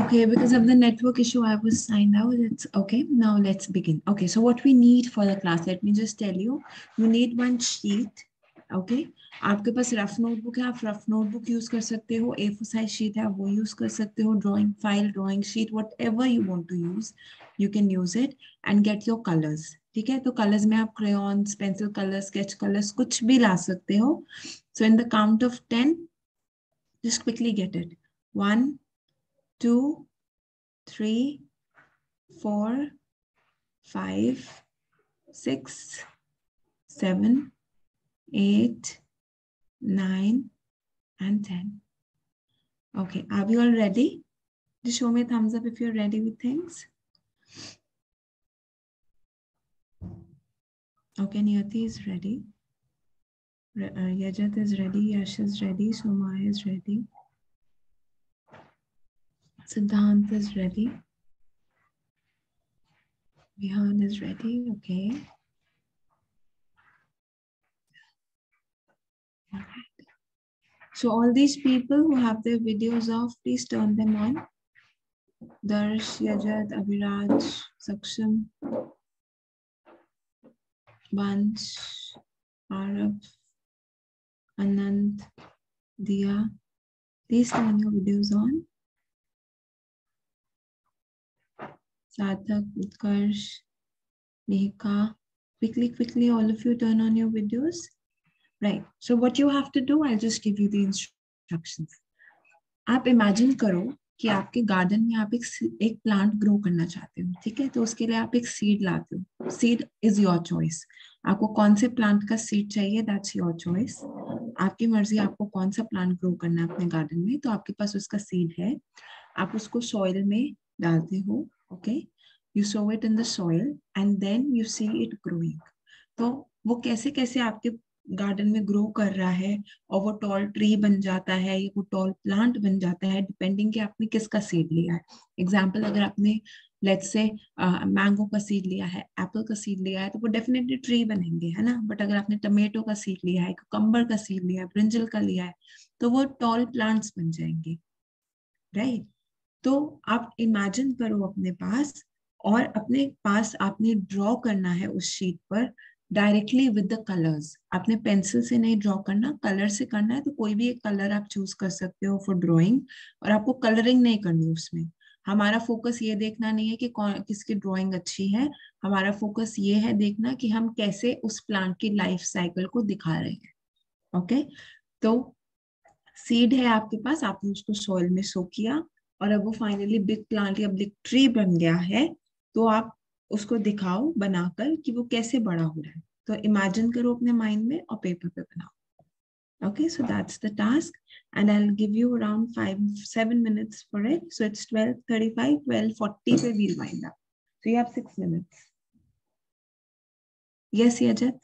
Okay, because of the network issue, I was signed out. It's okay. Now let's begin. Okay, so what we need for the class, let me just tell you. You need one sheet. Okay, आपके पास rough notebook है, आप rough notebook use कर सकते हो, A4 size sheet है, वो use कर सकते हो, drawing file, drawing sheet, whatever you want to use, you can use it and get your colors. ठीक है, तो कलर्स में आप crayons, pencil colour, sketch colours कुछ भी ला सकते हो. So in the count of 10, just quickly get it. 1, 2, 3, 4, 5, 6, 7, 8, 9, and 10. Okay, are we all ready? Just show me a thumbs up if you're ready with things. Okay, Niyati is ready. Yajat is ready. Yash is ready. Soma is ready. Siddhant is ready. Vihan is ready. Okay. So all these people who have their videos off, please turn them on. Darsh, Yajat, Abhiraj, Saksham, Vansh, Arab, Anand, Diya. Please turn your videos on. Sarthak, Utkarsh, Mihika. Quickly, all of you turn on your videos. Right. So what you have to do, I'll just give you the instructions. आप imagine करो कि आपके garden में आप एक plant grow करना चाहते हो, ठीक है? तो उसके लिए आप एक सीड लाते हो. Seed is your choice. आपको कौन से प्लांट का सीड चाहिए, दैट्स योर चॉइस. आपकी मर्जी, आपको कौन सा प्लांट ग्रो करना है अपने गार्डन में, तो आपके पास उसका सीड है. आप उसको सॉइल में डालते हो. Okay, you sow it in the soil and then you see it growing. तो वो कैसे कैसे आपके गार्डन में ग्रो कर रहा है और वो टॉल ट्री बन जाता है या वो टॉल प्लांट बन जाता है, डिपेंडिंग कि आपने किसका सीड लिया है. एग्जाम्पल, अगर आपने लेट्स से मैंगो का सीड लिया है, एप्पल का सीड लिया है, तो वो डेफिनेटली ट्री बनेंगे, है ना. बट अगर आपने टमेटो का सीड लिया है, कुकम्बर का सीड लिया है, ब्रिंजल का लिया है, तो वो टॉल प्लांट्स बन जाएंगे. राइट. तो आप इमेजिन करो अपने पास, और अपने पास आपने ड्रॉ करना है उस शीट पर डायरेक्टली विद द कलर्स. आपने पेंसिल से नहीं ड्रॉ करना, कलर से करना है. तो कोई भी एक कलर आप चूज कर सकते हो फॉर ड्रॉइंग, और आपको कलरिंग नहीं करनी उसमें. हमारा फोकस ये देखना नहीं है कि कौन किसकी ड्रॉइंग अच्छी है. हमारा फोकस ये है देखना कि हम कैसे उस प्लांट की लाइफ साइकिल को दिखा रहे हैं. ओके, तो सीड है आपके पास, आपने उसको सॉइल में सो किया, और अब वो फाइनली बिग प्लांट या बिग ट्री बन गया है. तो आप उसको दिखाओ बनाकर कि वो कैसे बड़ा हो रहा है. तो इमेजिन करो अपने माइंड में और पेपर पे बनाओ. Okay, so that's the task, and I'll give you around 5-7 minutes for it. So it's 12:35, 12:40 पे we'll wind up. So you have 6 minutes. Yes, Yajat?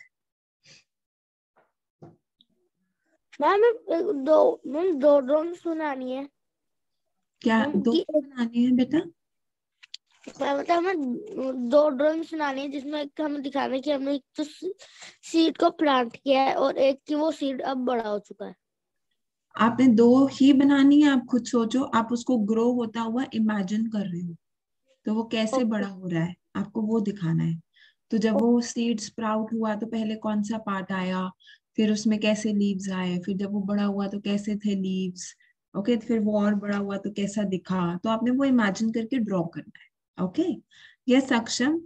Ma'am दो ड्राइंग्स बनानी है. क्या दो बनानी है बेटा? मतलब हमें दो ड्राइंग्स बनानी है, जिसमें एक हमें दिखाना है कि हमने एक तो सीड को प्लांट किया है और एक की वो सीड अब बड़ा हो चुका है. आपने दो ही बनानी है. आप खुद सोचो, आप उसको ग्रो होता हुआ इमेजिन कर रहे हो, तो वो कैसे बड़ा हो रहा है आपको वो दिखाना है. तो जब वो सीड स्प्राउट हुआ तो पहले कौन सा पार्ट आया, फिर उसमें कैसे लीव्स आए, फिर जब वो बड़ा हुआ तो कैसे थे लीव्स. ओके, फिर वो और बड़ा हुआ तो कैसा दिखा. तो आपने वो इमेजिन करके ड्रॉ करना है. Okay, yes Aksham?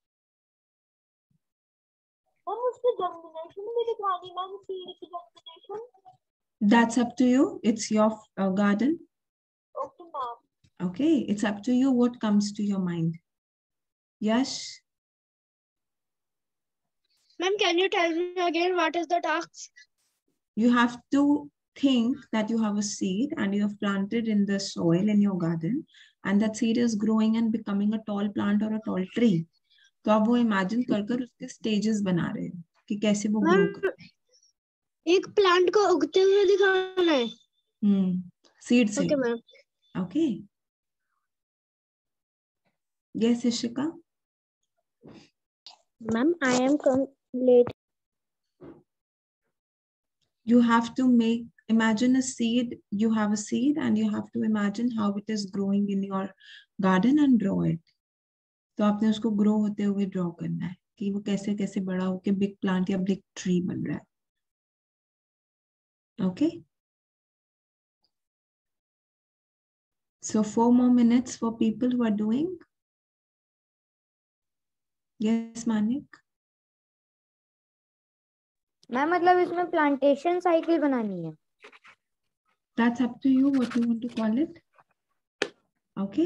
मैम उसकी जर्मिनेशन भी दिखानी, मैम सीड की germination. That's up to you. It's your garden. Okay ma'am. Okay, it's up to you what comes to your mind. Yash? Ma'am, can you tell me again what is the task? You have to think that you have a seed and you have planted in the soil in your garden, and that seed is growing and becoming a tall plant or a tall tree. तो आप वो imagine कर कर उसके stages बना रहे हो कि कैसे वो ग्रो कर. एक प्लांट को उगते हुए दिखाना है. सीड से. Okay ma'am. Okay, yes Ishika? Ma'am I am late. You have to imagine a seed. You have a seed and you have to imagine how it is growing in your garden and draw it. तो आपने उसको grow होते हुए draw करना है कि वो कैसे कैसे बड़ा होके बिग प्लांट या बिग ट्री बन रहा है. Okay. So 4 more minutes for people who are doing. Yes, Manik. Ma'am मतलब इसमें प्लांटेशन साइकिल बनानी है. That's up to you what you want to call it. Okay.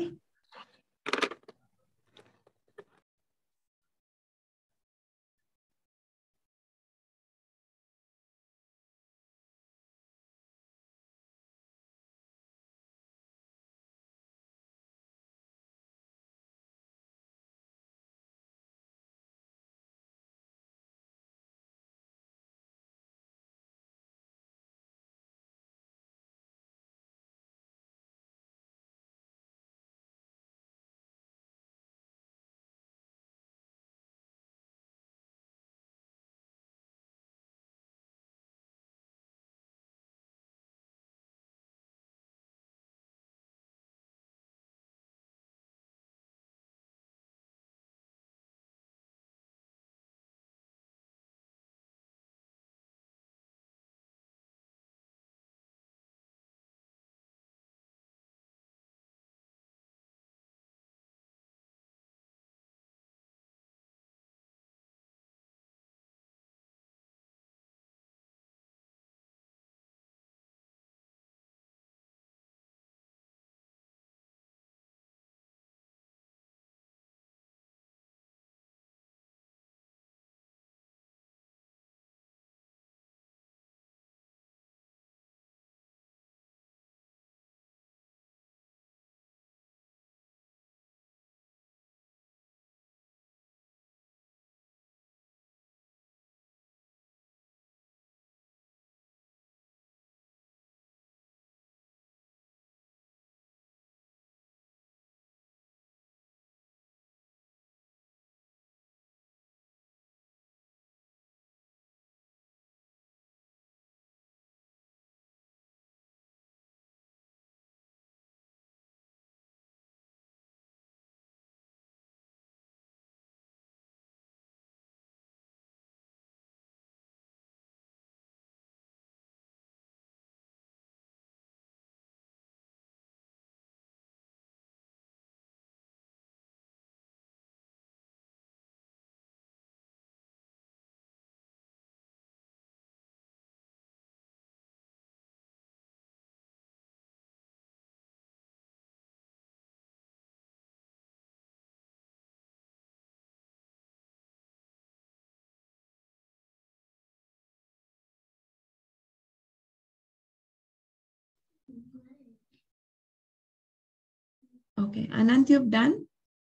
Okay, Anant, you've done?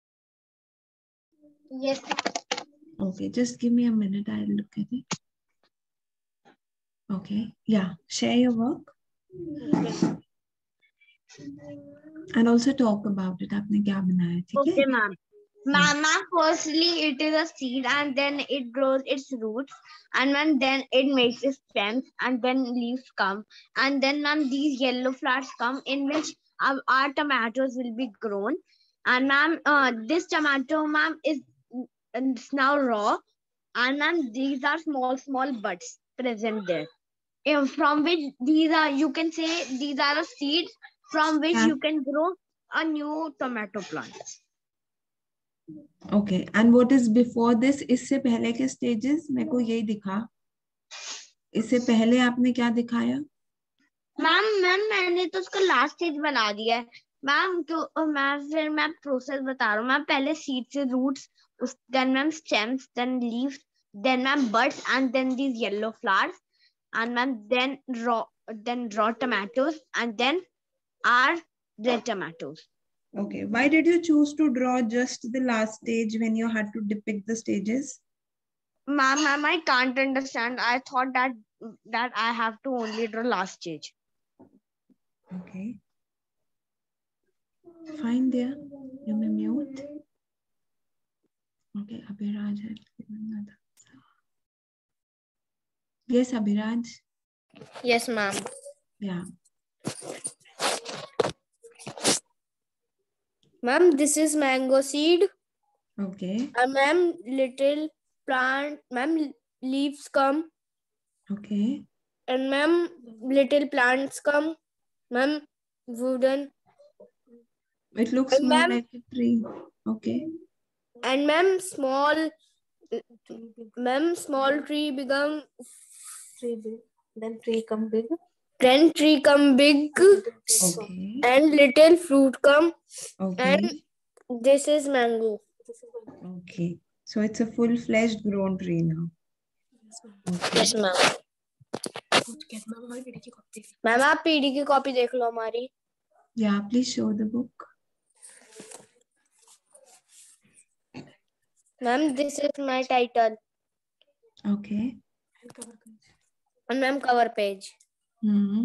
Yes. Okay, just give me a minute. I'll look at it. Okay, yeah, share your work. And also talk about it. आपने क्या बनाया, ठीक है? Okay, ma'am. Ma'am, firstly it is a seed and then it grows its roots and then it makes its stems and then leaves come and then ma'am these yellow flowers come in which our tomatoes will be grown and ma'am this tomato ma'am is now raw and ma'am these are small buds present there. From which these are you can say these are the seeds from which you can grow a new tomato plant. Okay, and what is before this? इससे पहले के stages मेरे को यही दिखा. इससे पहले आपने क्या दिखाया? मैम मैंने तो उसका लास्ट स्टेज बना दिया है मैम. तो मैं प्रोसेस बता रहा हूँ मैम. पहले सीड से roots, then ma'am stems, then leaves, then ma'am buds and then these yellow flowers and ma'am then raw tomatoes and then our red tomatoes. Okay, why did you choose to draw just the last stage when you had to depict the stages? Ma'am, I can't understand. I thought that I have to only draw last stage. Okay. Fine there. You may mute. Okay, Abhiraj. Yes, Abhiraj. Yes, ma'am. Yeah. Ma'am, this is mango seed. Okay. And ma'am, little plant, ma'am, leaves come. Okay. And ma'am, little plants come. Ma'am, wooden. It looks And more ma'am, like a tree. Okay. and ma'am, small tree become. Then tree come big. Then tree come big. Okay. And little fruit come. Okay. And this is mango. Okay. So it's a full-fledged grown tree now. Okay. Yes, ma'am. Ma'am आप PD की copy देख लो हमारी. Yeah, please show the book. Ma'am, this is my title. Okay. And ma'am, cover page. Hmm.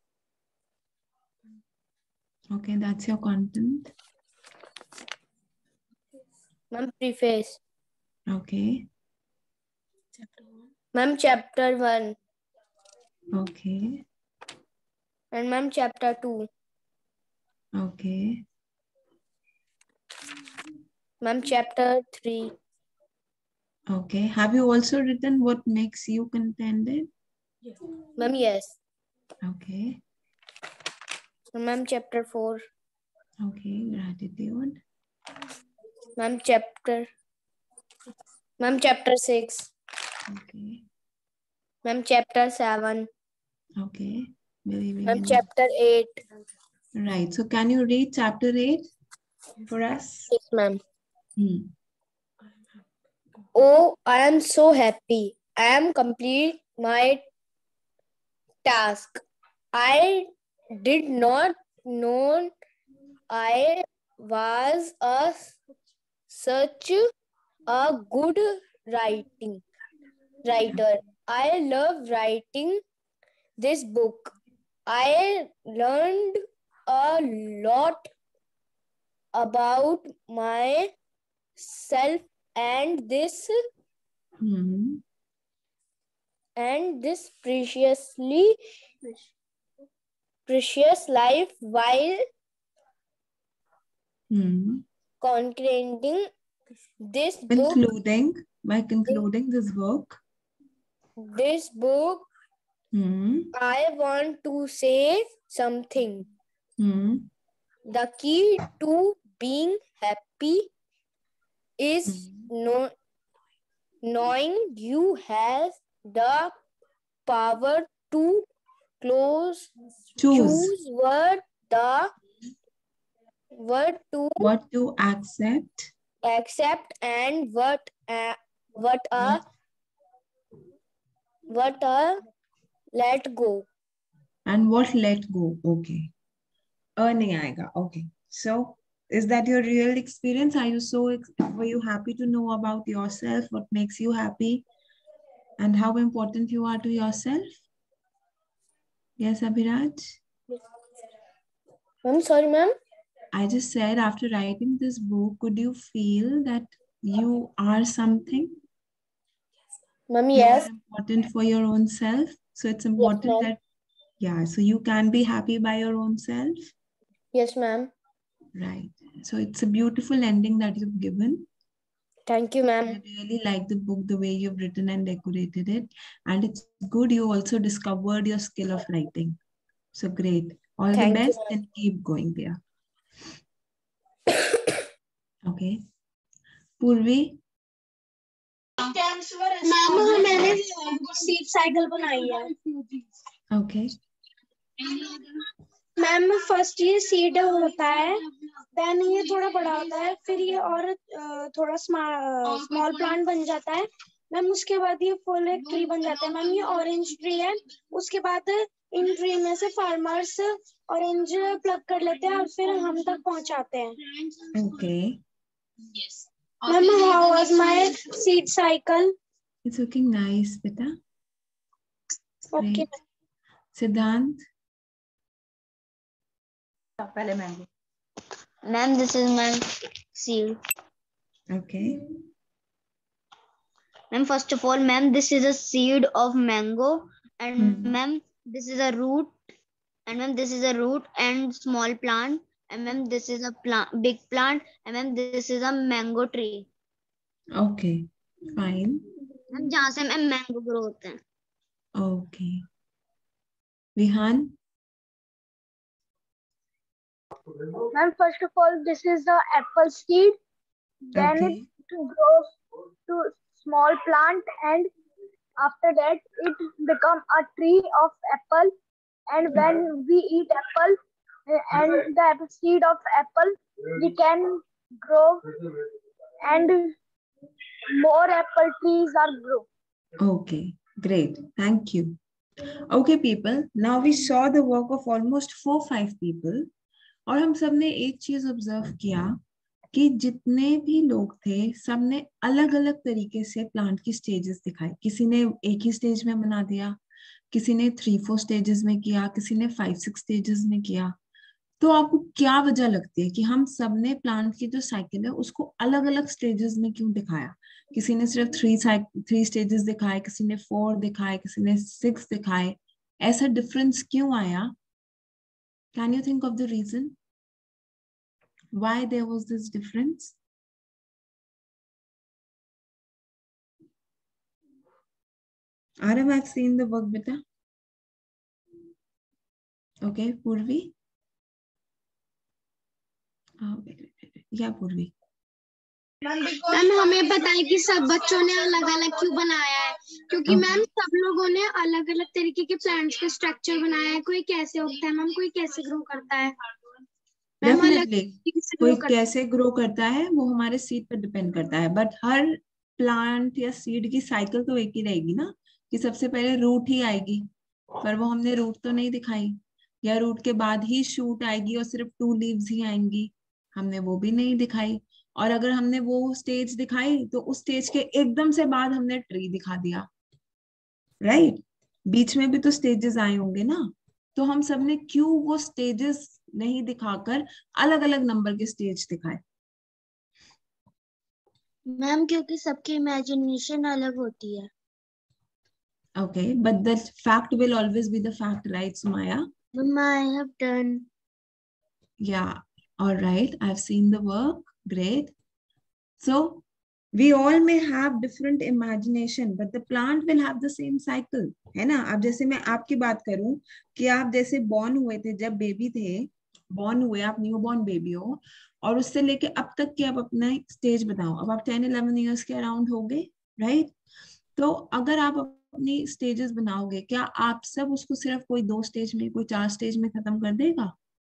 Okay, that's your content. Ma'am, preface. Okay. Ma'am, chapter 1. Okay. And ma'am, chapter 2. Okay. Ma'am, chapter 3. Okay. Have you also written what makes you contented? Ma'am, yes. Okay. And ma'am, chapter 4. Okay. Gratitude. Ma'am, chapter 6. Okay. Ma'am, chapter 7. Okay. Believing Ma'am, in chapter 8. Right. So can you read chapter 8 for us? Yes, ma'am. Hmm. Oh, I am so happy. I am complete my task. I did not know I was such a good writer. I love writing this book. I learned a lot about myself and this Hmm. precious life while Hmm. concluding this book. By concluding this book. Hmm. I want to say something. Hmm. The key to being happy is knowing you have the power to choose what to accept and what let go. And what let go? Okay. Earning aega. Okay. So is that your real experience? Were you happy to know about yourself? What makes you happy? And how important you are to yourself? Yes, Abhiraj? I'm sorry, ma'am. I just said after writing this book, could you feel that you are something? Ma'am, You yes. are important for your own self. So it's important that, so you can be happy by your own self. Yes, ma'am. Right. So it's a beautiful ending that you've given. Thank you, ma'am. I really like the book, the way you've written and decorated it. And it's good you also discovered your skill of writing. So great. All the best and keep going there. Okay. Purvi? Ma'am मैंने seed cycle बनाई है. Okay. Ma'am first ये seed होता है, then ये थोड़ा बड़ा होता है, फिर ये और थोड़ा स्मॉल प्लांट बन जाता है. मैम उसके बाद ये फुल एक ट्री बन जाता है. मैम ये ऑरेंज ट्री है. उसके बाद इन ट्री में से फार्मर्स ऑरेंज प्लग कर लेते हैं और फिर हम तक पहुंचाते हैं. Okay. Yes. Ma'am, how was my seed cycle? It's looking nice, beta. Okay. Siddhant? Ma'am, this is my seed. Okay. Ma'am, first of all, ma'am, this is a seed of mango. And ma'am, this is a root. and ma'am this is a root and small plant, and ma'am this is a big plant, and ma'am this is a mango tree. Okay, fine. Ma'am जहाँ से ma'am mango grow होते हैं. Okay. Vihan? Ma'am, first of all, this is the apple seed. Then Okay. it grows to small plant, and after that it become a tree of apple. And when we eat apple and the seed of apple, we can grow, and more apple trees are grow. Okay, great. Thank you. Okay, people. Now we saw the work of almost 4-5 people. और हम सब ने एक चीज observe किया कि जितने भी लोग थे सबने अलग अलग तरीके से प्लांट की स्टेजेस दिखाई. किसी ने एक ही स्टेज में बना दिया, किसी ने 3-4 स्टेजेस में किया, किसी ने 5-6 स्टेजेस में किया. तो आपको क्या वजह लगती है कि हम सबने प्लांट की जो साइकिल है उसको अलग अलग स्टेजेस में क्यों दिखाया? किसी ने सिर्फ 3 स्टेजेस दिखाए, किसी ने 4 दिखाए, किसी ने 6 दिखाए. ऐसा डिफरेंस क्यों आया? Can you think of the reason why there was this difference? Arav, I've seen the work, beta. Okay, Purvi. Yeah, Purvi. Ma'am हमें बताइए कि सब बच्चों ने अलग अलग क्यों बनाया है, क्योंकि मैम सब लोगों ने अलग अलग तरीके के प्लांट्स का स्ट्रक्चर बनाया है. कोई कैसे उगता है मैम, कोई कैसे ग्रो करता है. डेफिनेटली कोई कैसे ग्रो करता है वो हमारे सीड पर डिपेंड करता है, बट हर प्लांट या सीड की साइकिल तो एक ही रहेगी ना, कि सबसे पहले रूट ही आएगी. पर वो हमने रूट तो नहीं दिखाई, या रूट के बाद ही शूट आएगी और सिर्फ 2 लीव्स ही आएंगी, हमने वो भी नहीं दिखाई. और अगर हमने वो स्टेज दिखाई तो उस स्टेज के एकदम से बाद हमने ट्री दिखा दिया, राइट? बीच में भी तो स्टेजेस आए होंगे ना. तो हम सबने क्यों वो स्टेजेस नहीं दिखाकर अलग अलग नंबर के स्टेज दिखाए? मैम क्योंकि सबकी इमेजिनेशन अलग होती है. Okay, but the fact will always be the fact, right, Sumaya? Mama, I have done. Yeah, all right. I've seen the work. Great. So we all may have different imagination, but the plant will have the same cycle, है ना? अब जैसे मैं आपकी बात करूं कि आप जैसे born हुए थे, जब बेबी थे, born हुए, आप न्यू बॉर्न बेबी हो, और उससे लेके अब तक की आप अपना स्टेज बताओ. अब आप 10-11 ईयर्स के अराउंड हो गए, राइट? तो अगर आप अपनी स्टेजेस बनाओगे, क्या आप सब उसको सिर्फ कोई 2 स्टेज में, कोई 4 स्टेज में खत्म कर देगा?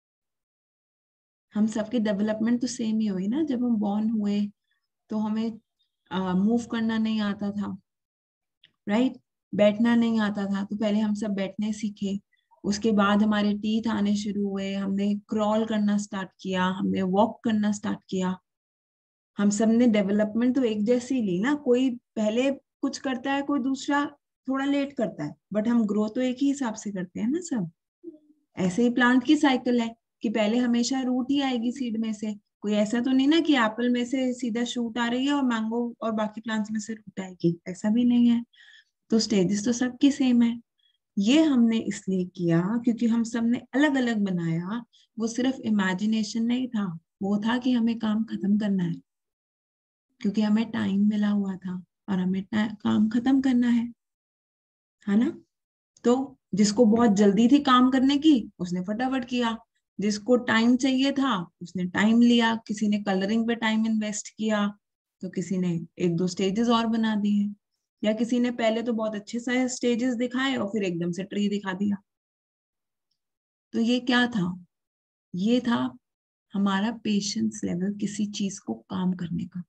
हम सबकी डेवलपमेंट तो सेम ही हुई ना. जब हम बॉर्न हुए तो हमें मूव करना नहीं आता था, राइट? बैठना नहीं आता था, तो पहले हम सब बैठने सीखे. उसके बाद हमारे टीथ आने शुरू हुए, हमने क्रॉल करना स्टार्ट किया, हमने वॉक करना स्टार्ट किया. हम सब ने डेवलपमेंट तो एक जैसी ली ना. कोई पहले कुछ करता है, कोई दूसरा थोड़ा लेट करता है, बट हम ग्रो तो एक ही हिसाब से करते हैं ना सब. ऐसे ही प्लांट की साइकिल है कि पहले हमेशा रूट ही आएगी सीड में से. कोई ऐसा तो नहीं ना कि एप्पल में से सीधा शूट आ रही है और मैंगो और बाकी प्लांट्स में से रूट आएगी, ऐसा भी नहीं है. तो स्टेजेस तो सबकी सेम है. ये हमने इसलिए किया क्योंकि हम सब ने अलग अलग बनाया. वो सिर्फ इमेजिनेशन नहीं था, वो था कि हमें काम खत्म करना है, क्योंकि हमें टाइम मिला हुआ था और हमें काम खत्म करना है ना? तो जिसको बहुत जल्दी थी काम करने की उसने फटाफट किया, जिसको टाइम चाहिए था उसने टाइम लिया. किसी ने कलरिंग पे टाइम इन्वेस्ट किया, तो किसी ने 1-2 स्टेजेस और बना दिए, या किसी ने पहले तो बहुत अच्छे से स्टेजेस दिखाए और फिर एकदम से ट्री दिखा दिया. तो ये क्या था? ये था हमारा पेशेंस लेवल किसी चीज को काम करने का.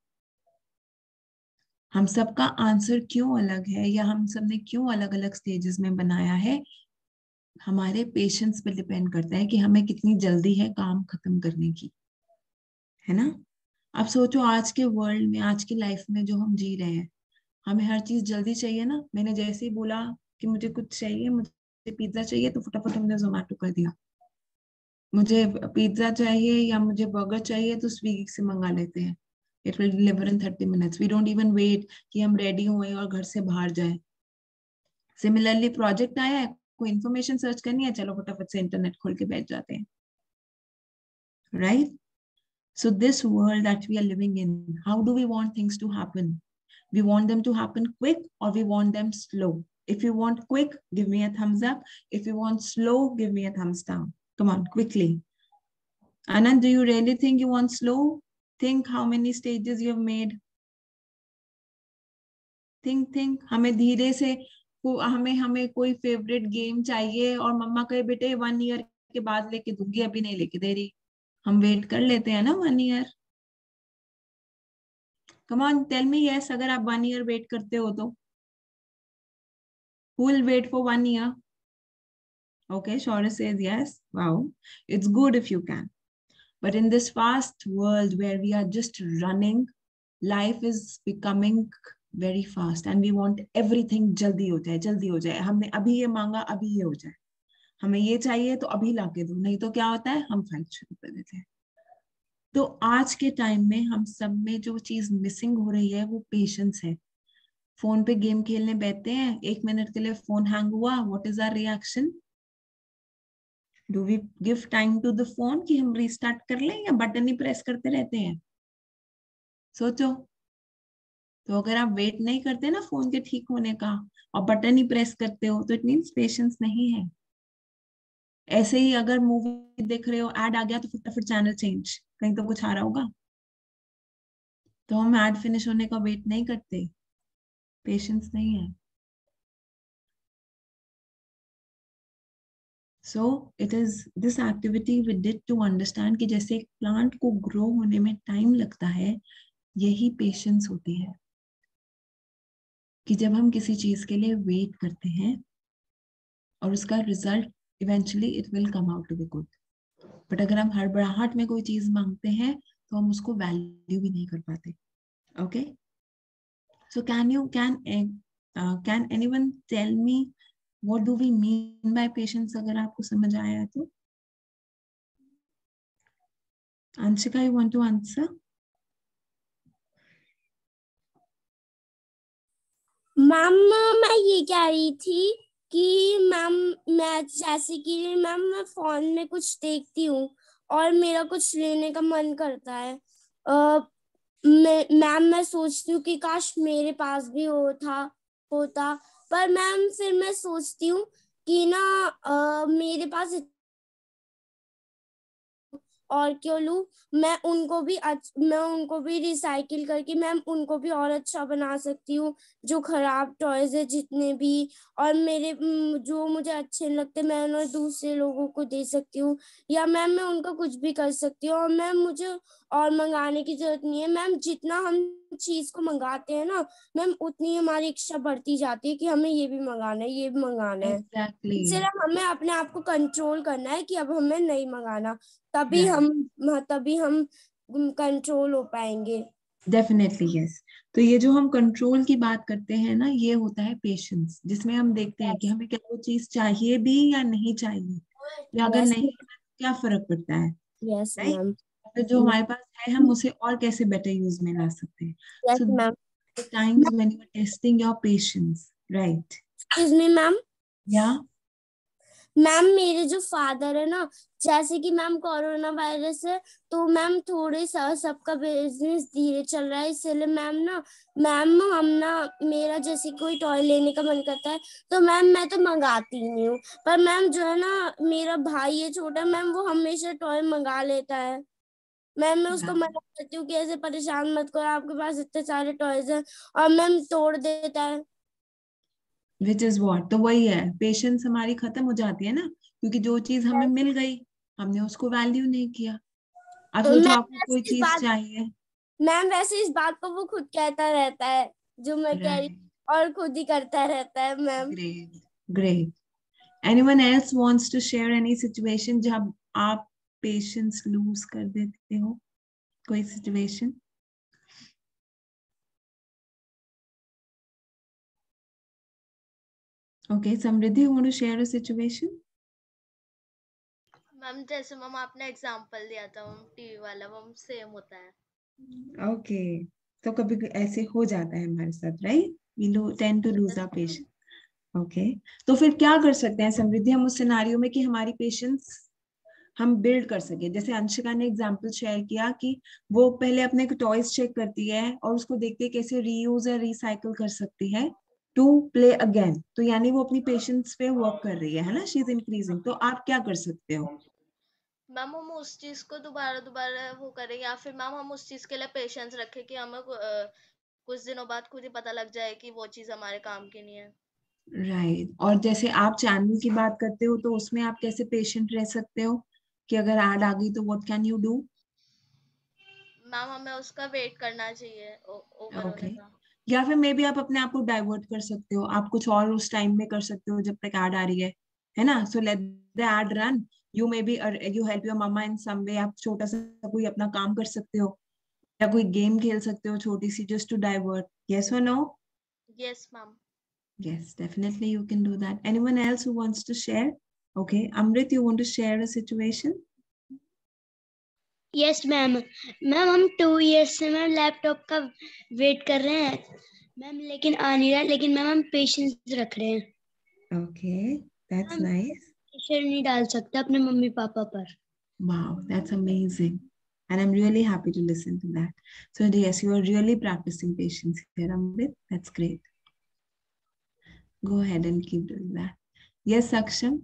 हम सबका आंसर क्यों अलग है, या हम सब ने क्यों अलग अलग स्टेजेस में बनाया है, हमारे पेशेंस पे डिपेंड करता है कि हमें कितनी जल्दी है काम खत्म करने की, है ना? अब सोचो आज के वर्ल्ड में, आज की लाइफ में जो हम जी रहे हैं, हमें हर चीज जल्दी चाहिए ना. मैंने जैसे ही बोला कि मुझे कुछ चाहिए, मुझे पिज्जा चाहिए, तो फटाफट हमने जोमेटो कर दिया. मुझे पिज्जा चाहिए या मुझे बर्गर चाहिए तो स्विगी से मंगा लेते हैं. It will deliver in 30 minutes. We don't even wait कि हम रेडी हुए और घर से बाहर जाए. सिमिलरली प्रोजेक्ट आया है, कोई इन्फॉर्मेशन सर्च करनी है, चलो फटाफट से इंटरनेट खोल के बैठ जाते हैं, right? So this world that we are living in, how do we want things to happen? We want them to happen quick or we want them slow? If you want quick, give me a thumbs up. If you want slow, give me a thumbs down. Come on, quickly. Anand, do you really think you want slow? Think how many stages you have made. Think. हमें धीरे से, हमें कोई favourite game चाहिए और मम्मा कहे बेटे 1 year के बाद लेके दूंगी, अभी नहीं लेके दे रही, हम वेट कर लेते हैं ना 1 year. Come on tell me yes, अगर आप 1 ईयर वेट करते हो तो who will wait for 1 year? Okay, Shaurya says yes. Wow, it's good if you can. But in this fast world where we are just running, life is becoming very fast and we want everything जल्दी हो जाए, जल्दी हो जाए। हमने अभी ये मांगा, अभी ये हो जाए, हमें ये चाहिए तो अभी लाके दो, नहीं तो क्या होता है, हम फाइट शुरू कर देते हैं। तो आज के टाइम में हम सब में जो चीज मिसिंग हो रही है वो पेशेंस है। फोन पे गेम खेलने बैठते हैं, 1 मिनट के लिए फोन हैंग हुआ, what is our reaction? Do we give time to the phone कि हम रीस्टार्ट कर लें, या बटन ही प्रेस करते रहते हैं? सोचो। तो अगर आप वेट नहीं करते ना फोन के ठीक होने का और बटन ही प्रेस करते हो, तो इट मीन्स पेशेंस नहीं है। ऐसे ही अगर मूवी देख रहे हो, ऐड आ गया तो फटाफट चैनल चेंज, कहीं तो कुछ आ रहा होगा, तो हम ऐड फिनिश होने का वेट नहीं करते, पेशेंस नहीं है। So it is this activity we did to understand कि जैसे एक प्लांट को ग्रो होने में टाइम लगता है, यही पेशेंस होती है कि जब हम किसी चीज के लिए वेट करते हैं और उसका result eventually it will come out to be good. But अगर हम हड़बड़ाहट में कोई चीज मांगते हैं तो हम उसको वैल्यू भी नहीं कर पाते। Okay, so can anyone tell me what do we mean by patience? अगर आपको समझ आया है तो Anshika, you want to answer? Ma'am मैं ये कह रही थी कि मैम मैं जैसे कि मैम मैं फोन में कुछ देखती हूँ और मेरा कुछ लेने का मन करता है, मैम मैं सोचती हूँ कि काश मेरे पास भी होता, पर मैम फिर मैं सोचती हूँ कि ना मेरे पास और क्यों लूं, मैं उनको भी रिसाइकिल करके मैम उनको भी और अच्छा बना सकती हूँ, जो खराब टॉयज है जितने भी, और मेरे जो मुझे अच्छे लगते मैं उन्हें दूसरे लोगों को दे सकती हूँ, या मैम मैं उनका कुछ भी कर सकती हूँ। और मैम मुझे और मंगाने की जरूरत नहीं है मैम, जितना हम चीज को मंगाते हैं ना मैम, उतनी हमारी इच्छा बढ़ती जाती है कि हमें ये भी मंगाना है, ये भी मंगाना है। Exactly. सिर्फ हमें अपने आप को कंट्रोल करना है कि अब हमें नहीं मंगाना, तभी हम कंट्रोल हो पाएंगे। Definitely yes. तो ये जो हम कंट्रोल की बात करते हैं ना, ये होता है पेशेंस, जिसमें हम देखते हैं कि हमें क्या वो चीज चाहिए भी या नहीं चाहिए, या अगर नहीं है तो क्या फर्क पड़ता है, यस राइट? मैम। तो जो हमारे पास है हम उसे और कैसे बेटर यूज में ला सकते हैं। Yes so ma'am. Times when you are testing your patience, right? Excuse me ma'am. या मैम मेरे जो फादर है ना, जैसे कि मैम कोरोना वायरस है तो मैम थोड़े सबका बिजनेस धीरे चल रहा है, इसलिए मैम हम ना मेरा जैसे कोई टॉय लेने का मन करता है तो मैम मैं तो मंगाती नहीं हूँ, पर मैम जो है ना मेरा भाई है छोटा मैम, वो हमेशा टॉय मंगा लेता है। मैम मैं उसको मना करती हूँ कि ऐसे परेशान मत करो, आपके पास इतने सारे टॉयज हैं, और मैम तोड़ देता है। विच इज व्हाट, तो वही है, पेशेंस हमारी खत्म हो जाती है ना, क्योंकि जो चीज हमें मिल गई हमने उसको वैल्यू नहीं किया। अब तो सोचो मैम आपको कोई चीज चाहिए, मैम वैसे इस बात को वो खुद कहता रहता है जो मैं कह रही, और खुद ही करता रहता है ma'am. Great great. Anyone else wants to share any situation जब आप पेशेंस लूज कर देते हो? कोई situation? Okay, Samriddhi, you want to share a situation? Ma'am जैसे मैम आपने एग्जांपल दिया था मैम टीवी वाला, मैम सेम होता है। ओके, तो कभी ऐसे हो जाता है हमारे साथ, right? We tend to lose our patience. Okay तो फिर क्या कर सकते हैं समृद्धि हम उस सिनारियो में कि हमारी पेशेंस हम बिल्ड कर सके। जैसे अंशिका ने एग्जांपल शेयर किया कि वो पहले अपने टॉयज चेक करती है और उसको देखती है कैसे रीयूज या रिसाइकल कर सकती है टू प्ले अगेन, तो यानी वो अपनी पेशेंस पे वर्क कर रही है ना, शी इज इंक्रीजिंग। तो आप क्या कर सकते हो? मैम हम उस चीज को दोबारा दोबारा वो करें, या फिर मैम हम उस चीज के लिए पेशेंस रखें कि हमें कुछ दिनों बाद खुद ही पता लग जाए कि वो चीज हमारे काम की नहीं है। राइट और जैसे आप चैनल की बात करते हो तो उसमें आप कैसे पेशेंट रह सकते हो कि अगर ऐड आ गई तो what can you do? Ma'am हमें उसका वेट करना चाहिए ओवर ओके होने का। या फिर मे बी आप अपने आप को डाइवर्ट कर सकते हो, आप कुछ और उस टाइम में कर सकते हो जब तक ऐड आ रही है ना। So let the ad run, you may be you help your mama in some way, आप छोटा सा कोई अपना काम कर सकते हो या कोई गेम खेल सकते हो छोटी सी जस्ट टू डाइवर्ट। यस और no? Yes ma'am. Yes, definitely you can do that. Anyone else who wants to share? Okay, Amrit, you want to share a situation? Yes ma'am. Ma'am हम 2 years से ma'am laptop का wait कर रहे हैं ma'am, लेकिन आ नहीं रहा, लेकिन मैम हम पेशेंस रख रहे हैं। Okay, that's ma'am nice. Pressure नहीं डाल सकते अपने मम्मी पापा पर। Wow, that's amazing. And I'm really happy to listen to that. So yes, you are really practicing patience here, Amrit. That's great. Go ahead and keep doing that. Yes, Saksham?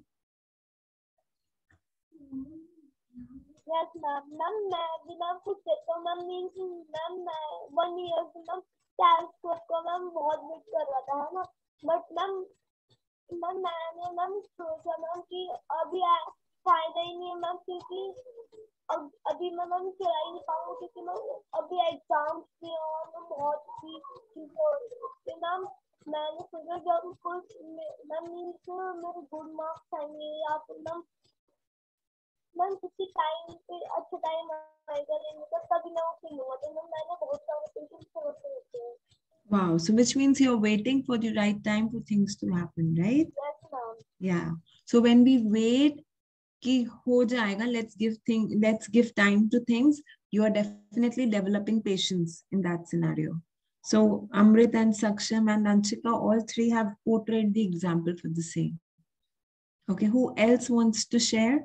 Yes, ma'am. Ma'am, मैं ma'am कुछ कहता हूँ ma'am, means ma'am मैं 1 year से ma'am transfer को ma'am बहुत wait कर रहा था, है ना, बट मैम मैंने मैम सोचा मैम कि अभी फायदा ही नहीं है मैम, क्योंकि अभी मैं मैम चला ही नहीं पाऊंगी, क्योंकि मैम अभी एग्जाम्स भी और मैं बहुत सी चीज़ों मैम मैंने सोचा जब कुछ मैम मीन्स मेरे गुड मार्क्स आएंगे या फिर मैम किसी टाइम पे अच्छा टाइम आएगा लेने का, तभी मैं वो फील हुआ। तो मैंने बहुत सारे पेशेंट्स होते हैं। Wow, so which means you're waiting for the right time for things to happen, right? Yes, ma'am. Yeah. So when we wait कि हो जाएगा, let's give time to things, you are definitely developing patience in that scenario. So Amrit and Saksham and Anshika, all three have portrayed the example for the same. Okay, who else wants to share?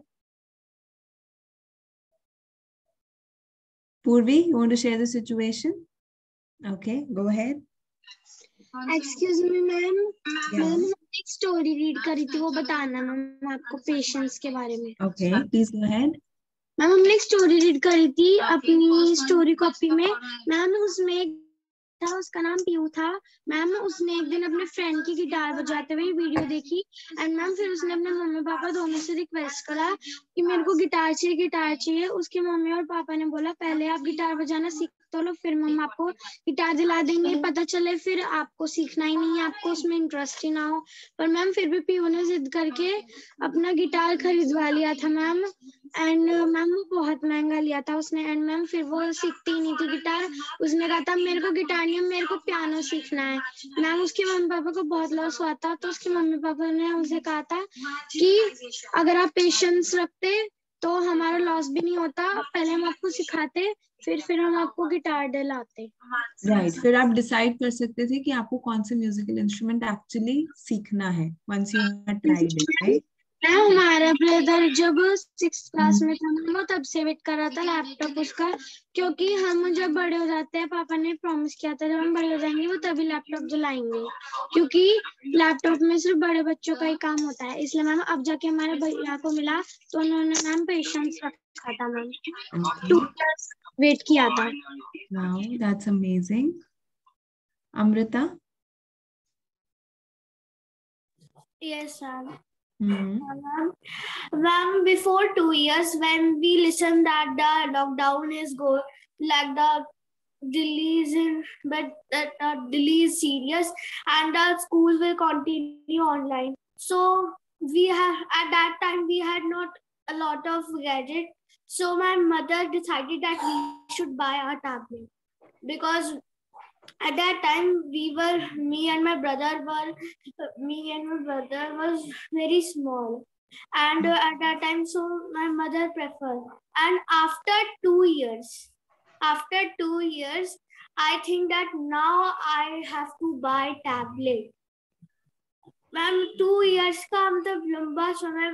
Purvi, you want to share the situation? Okay, go ahead. Excuse me ma'am, Yeah. Ma'am एक story read करी थी, वो बताना ma'am आपको patience के बारे में। Okay, please go ahead. Ma'am हमने एक स्टोरी रीड करी थी अपनी स्टोरी कॉपी में मैम, उसमें एक था, उसका नाम पीयू था। मैम उसने एक दिन अपने फ्रेंड की गिटार बजाते हुए वीडियो देखी एंड मैम फिर उसने अपने मम्मी पापा दोनों से रिक्वेस्ट करा कि मेरे को गिटार चाहिए। उसके मम्मी और पापा ने बोला पहले आप गिटार बजाना सीख तो लो, फिर मम्मा आपको गिटार दिला देंगे, पता चले फिर आपको सीखना ही नहीं है, आपको उसमें इंटरेस्ट ही ना हो। पर मैम फिर भी पीयू ने जिद करके अपना गिटार खरीदवा लिया था मैम, एंड मैम वो बहुत महंगा लिया था उसने, एंड मैम फिर वो सीखती ही नहीं थी गिटार। उसने कहा था मेरे को गिटार नहीं, मेरे को पियानो सीखना है। मैम उसके मम्मी पापा को बहुत लॉस हुआ था, तो उसके मम्मी पापा ने उसे कहा था कि अगर आप पेशेंस रखते तो हमारा लॉस भी नहीं होता, पहले हम आपको सिखाते फिर हम आपको गिटार दिलाते। राइट, फिर आप डिसाइड कर सकते थे कि आपको कौन से म्यूजिकल इंस्ट्रूमेंट एक्चुअली सीखना है once you had tried it, right? हमारा ब्रदर जब 6th क्लास में था वो तब से वेट कर रहा था लैपटॉप उसका, क्योंकि हम जब बड़े हो जाते हैं, पापा ने प्रॉमिस किया था जब हम बड़े हो जाएंगे वो तभी लैपटॉप दिलाएंगे, क्योंकि लैपटॉप में सिर्फ बड़े बच्चों का ही काम होता है। इसलिए मैम अब जाके हमारे भैया को मिला तो उन्होंने मैम पेशेंस रखा था मैम, 2 years वेट किया था। Wow, that's amazing. Amrita? Yes, ma'am. Mm-hmm. Ma'am, before 2 years, when we listened that the lockdown is like the Delhi is in, but that Delhi is serious and the school will continue online. So at that time we had not a lot of gadget. So my mother decided that we should buy a tablet, because at that time me and my brother was very small, and at that time so my mother preferred. And after 2 years I think that now I have to buy tablet. Ma'am 2 years का मतलब लंबा समय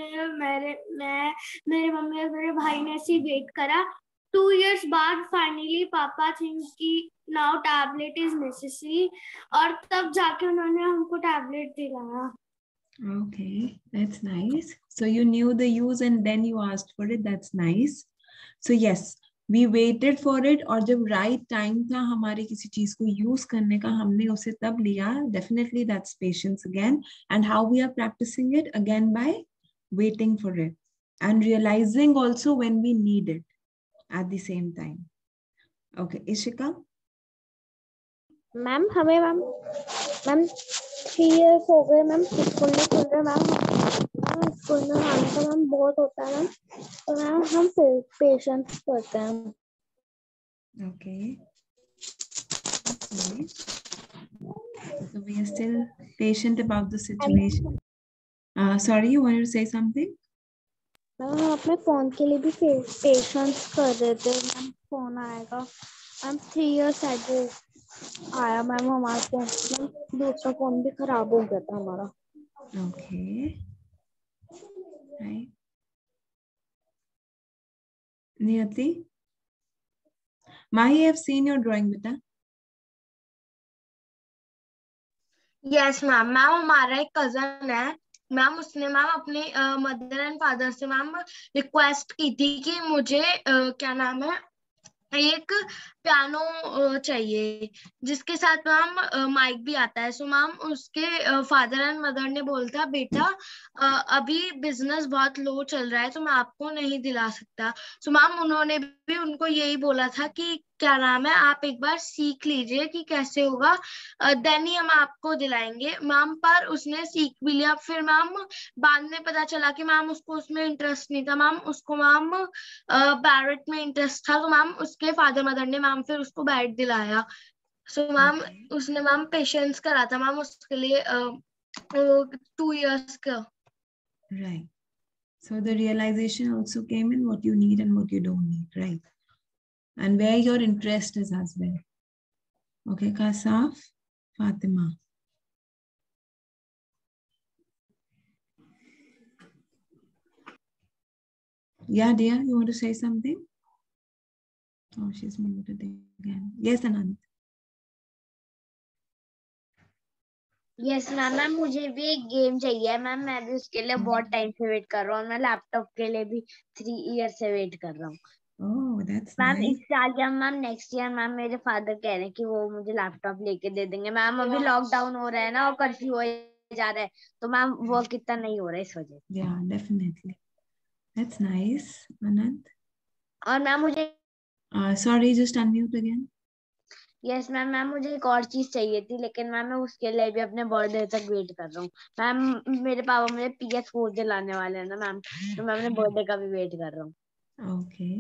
मेरे mummy और मेरे भाई ने ऐसे वेट करा। 2 इयर्स बाद फाइनली पापा थिंक कि नाउ टैबलेट इज नेसेसरी, और तब जाके उन्होंने हमको टैबलेट दिलाया। Okay, that's nice. So you knew the use and then you asked for it. That's nice. So yes, we waited for it, और जब right time था हमारे किसी चीज को use करने का, हमने उसे तब लिया. Definitely that's patience again. And how we are practicing it? Again by waiting for it and realizing also when we need it at the same time. Okay, Ishika? Ma'am हमें मैम 3 इयर्स हो गए ma'am, school नहीं खुल रहे ma'am. School में आने का ma'am बहुत होता है मैम, तो मैम हम पेशेंस करते हैं। Okay. So we are still patient about the situation. Sorry, you wanted to say something? Ma'am हम अपने फोन के लिए भी पेशेंस कर रहे थे मैम, फोन आएगा मैम। 3 इयर्स एगो आया मैम हमारे फोन मैम, दूसरा फोन भी खराब हो गया था हमारा। Okay. Right. Niyati? Mahi, I have seen your drawing, beta. Yes ma'am. Ma'am हमारा एक कजन है मैम, उसने मैम अपने मदर एंड फादर से मैम रिक्वेस्ट की थी कि मुझे क्या नाम है, एक पियानो चाहिए जिसके साथ मैम माइक भी आता है। सो मैम उसके फादर एंड मदर ने बोला था बेटा अभी बिजनेस बहुत लो चल रहा है तो मैं आपको नहीं दिला सकता। सो मैम उन्होंने भी उनको यही बोला था कि क्या नाम है, आप एक बार सीख लीजिए कि कैसे होगा, देन ही हम आपको दिलाएंगे मैम। पर उसने सीख भी लिया। फिर मैम बाद में पता चला कि मैम उसको उसमें इंटरेस्ट नहीं था मैम, उसको मैम बैरेट में इंटरेस्ट था। तो मैम उसके फादर मदर ने मैम फिर उसको बैरेट दिलाया। सो मैम उसने मैम पेशेंस करा था मैम उसके लिए 2 इयर्स का। Right. So the realization also came in what you need and what you don't need, right? And where your interest is as well. Okay, Kasaf, Fatima. Yeah, dear, you want to say something? Oh, she's muted again. Yes, Anand. Yes ma'am. Ma'am मुझे भी एक game चाहिए ma'am, मैं भी उसके लिए बहुत time से वेट कर रहा हूँ। मैं लैपटॉप के लिए भी 3 ईयर से वेट कर रहा हूँ। Oh, that's ma'am nice. इस साल या मैम नेक्स्ट ईयर मैम मेरे फादर कह रहे हैं कि वो मुझे लैपटॉप लेके दे देंगे। मैम अभी लॉकडाउन हो रहा है ना और कर्फ्यू हो जा रहा है, तो मैम वर्क इतना नहीं हो रहा है इस वजह से। Yeah, definitely. That's nice, Anand. और मैम मुझे Sorry, just unmute again. Yes ma'am. Ma'am मुझे एक और चीज चाहिए थी, लेकिन मैम मैं उसके लिए भी अपने बर्थडे तक वेट कर रहा हूँ। मैम मेरे पापा मुझे PS4 दिलाने वाले हैं ना मैम, तो मैं अपने बर्थडे का भी वेट कर रहा हूँ। Okay.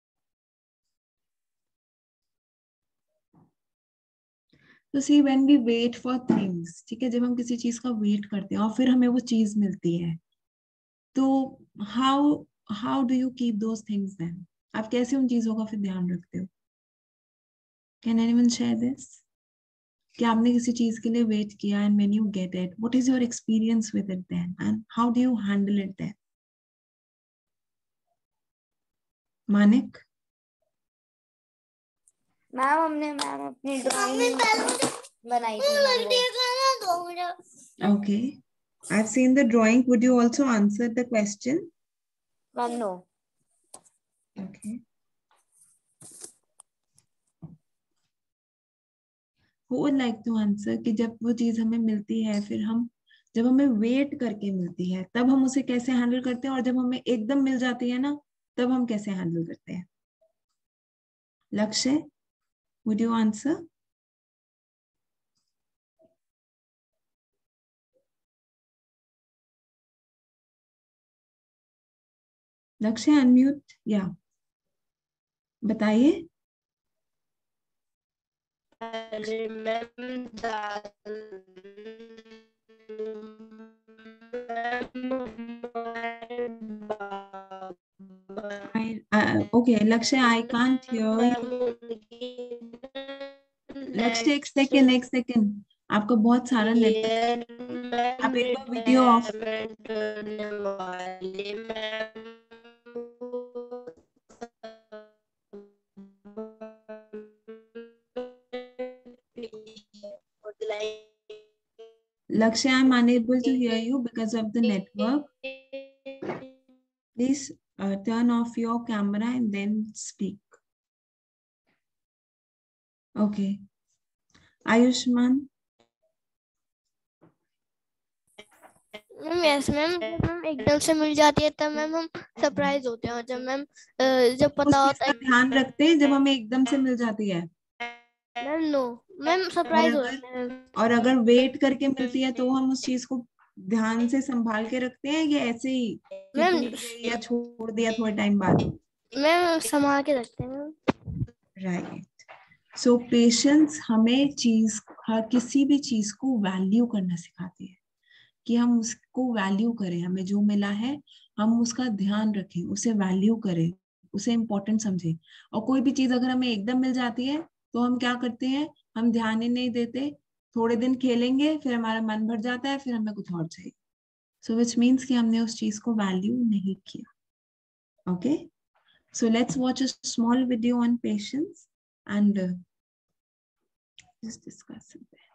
तो see, when we wait for things, ठीक है, जब हम किसी चीज का वेट करते हैं और फिर हमें वो चीज मिलती है, तो how do you keep those things then? आप कैसे उन चीजों का फिर ध्यान रखते हो? Can anyone share this? कि आपने किसी चीज के लिए वेट किया and when you get it, what is your experience with it then and how do you handle it then? Manik? Ma'am हमने मैम अपनी ड्राइंग बनाई थी। Okay, I've seen the drawing. Would you also answer the question? Ma'am no. Okay. Who would like to answer कि जब वो चीज हमें मिलती है, फिर हम जब हमें वेट करके मिलती है तब हम उसे कैसे हैंडल करते हैं, और जब हमें एकदम मिल जाती है ना तब हम कैसे हैंडल करते हैं? लक्ष्य, would you answer? Lakshya unmute, या बताइए। Okay, लक्ष्य, I can't hear you. लक्ष्य एक सेकेंड, आपका बहुत सारा नेटवर्क आप एक बार video off Lakshya, I'm unable to hear you because of the network. Please turn off your camera and then speak. Okay. Ayushman. Ma'am yes ma'am, जब ma'am एकदम से मिल जाती है तब मैम हम सरप्राइज होते हैं, और जब मैम जब उस पता चीज होता का है ध्यान रखते हैं जब हमें एकदम से मिल जाती है। मैम नो मैम सरप्राइज हो जाते हैं। और अगर वेट करके मिलती है तो हम उस चीज को ध्यान से संभाल के रखते हैं या ऐसे ही कि मैम भूल गए या छोड़ दिया थोड़े टाइम बाद। मैम संभाल के रखते हैं मैम। राइट। सो पेशेंस हमें किसी भी चीज को वैल्यू करना सिखाती है, कि हम उसको वैल्यू करें, हमें जो मिला है हम उसका ध्यान रखें, उसे वैल्यू करें, उसे इम्पोर्टेंट समझें। और कोई भी चीज अगर हमें एकदम मिल जाती है तो हम क्या करते हैं, हम ध्यान ही नहीं देते, थोड़े दिन खेलेंगे फिर हमारा मन भर जाता है, फिर हमें कुछ और चाहिए। सो विच मीन्स कि हमने उस चीज को वैल्यू नहीं किया। Okay, so let's watch a small video on patience and just discuss it there.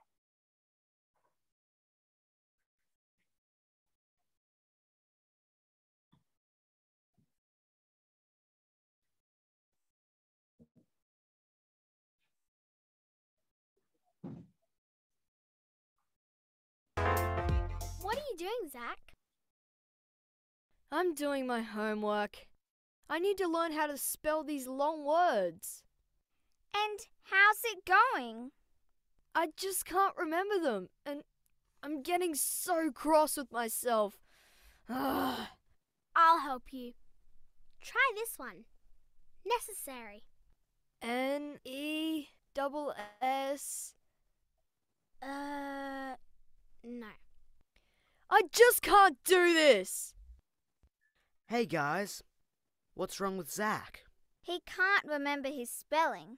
What are you doing, Zach? I'm doing my homework. I need to learn how to spell these long words. And how's it going? I just can't remember them, and I'm getting so cross with myself. Ugh. I'll help you. Try this one. Necessary. N-E-S-S. No. I just can't do this! Hey guys, what's wrong with Zach? He can't remember his spelling.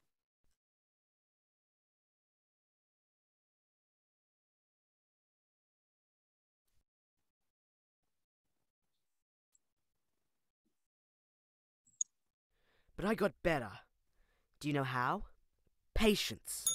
But I got better. Do you know how? Patience.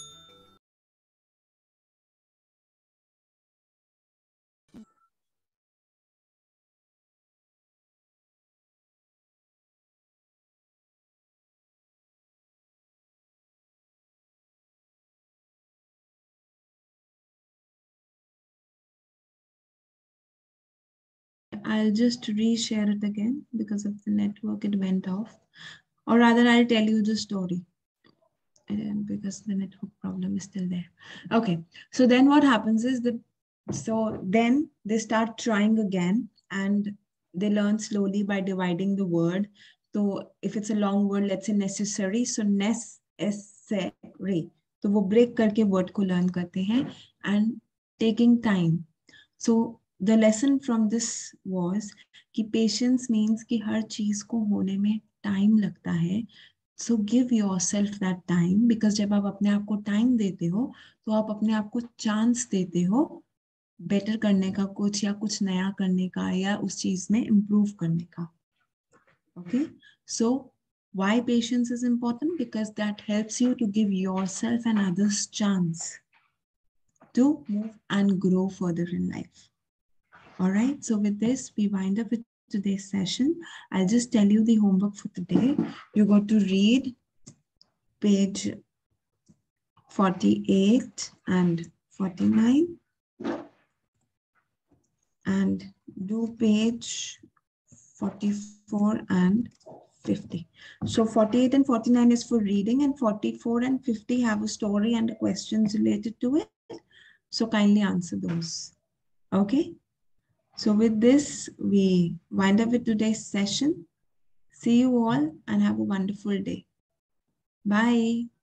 I'll just reshare it again because of the network, it went off. Or rather, I'll tell you the story because the network problem is still there. Okay, so then what happens is then they start trying again and they learn slowly by dividing the word. So if it's a long word, let's say necessary, so necessary. तो वो break करके word को learn करते हैं and taking time. So the lesson from this was कि patience means कि हर चीज को होने में time लगता है. So give yourself that time, because जब आप अपने आप को time देते हो तो आप अपने आप को chance देते हो better करने का, कुछ या कुछ नया करने का या उस चीज में improve करने का. Okay, so why patience is important? Because that helps you to give yourself and others chance to move and grow further in life. All right, so with this, we wind up with today's session. I'll just tell you the homework for today. You got to read page 48 and 49 and do page 44 and 50. So 48 and 49 is for reading and 44 and 50 have a story and questions related to it. So kindly answer those. Okay. So with this, we wind up with today's session. See you all and have a wonderful day. Bye.